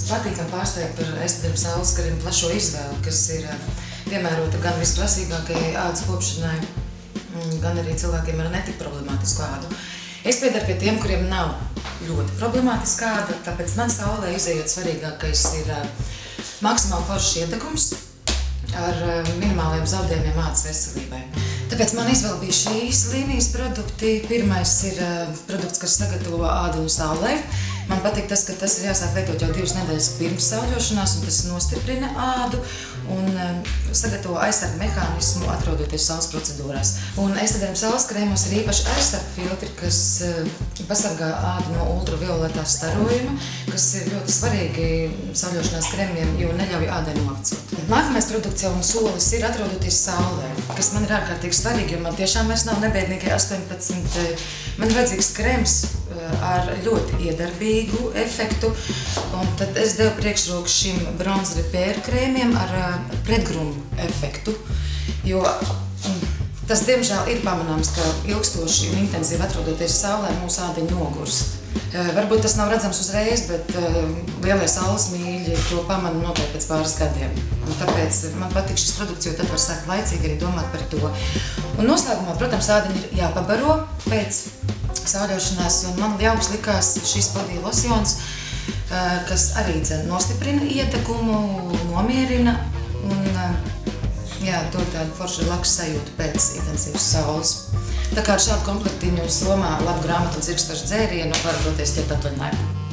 patīkami pārsteigta par Estederm saules krēmu plašo izvēli, kas ir piemērota gan visprasīgākajai ādas kopšanai, gan arī cilvēkiem ar netik problemātisku ādu. Es piedaru pie tiem, kuriem nav ļoti problemātiska āda, tāpēc man saulē izejot svarīgākais ir maksimāli foršs iedegums ar minimāliem zaudējumiem ādas veselībai. Tāpēc man izvēle bija šīs līnijas produkti. Pirmais ir produkts, kas sagatavo ādiņu saulē. Man patīk tas, ka tas ir jāsāk veidot jau 2 nedēļas pirms sauļošanās, un tas nostiprina ādu un sagatavo aizsargu mehānismu, atrodoties saules procedūrās. Un Estederm saules krēmos ir īpaši aizsargu filtri, kas pasargā ādu no ultravioletā starojuma, kas ir ļoti svarīgi sauļošanās krēmiem, jo neļauj ādai novecot. Nākamais produkts jau un solis ir atrodoties saulē, kas man ir ārkārtīgi svarīgi, jo man tiešām vairs nav nebiednīgie 18. Man ir vajadzīgs krēms ar ļoti iedarbīgu efektu, un tad es devu priekšroku šim Bronze Repair krēmiem ar pretgrumu efektu, jo tas, diemžēl, ir pamanāms, ka ilgstoši un intensīvi atrodoties saulē mūsu ādiņa nogurst. Varbūt tas nav redzams uzreiz, bet lielie saules mīļi to pamana noteikti pēc pāris gadiem. Un tāpēc man patīk šis produkts, jo tad var sākt laicīgi arī domāt par to. Un noslēgumā, protams, ādiņa ir jāpabaro pēc sauļošanās, un man jauks likās šis body losjons, kas arī nostiprina iedegumu, nomierina un dod tādu foršu lakšu sajūtu pēc intensīvas saules. Tā kā ar šādu komplektiņu Somā labu grāmatu un dzirkstošu dzērienu var doties ķert atvaļinājumu.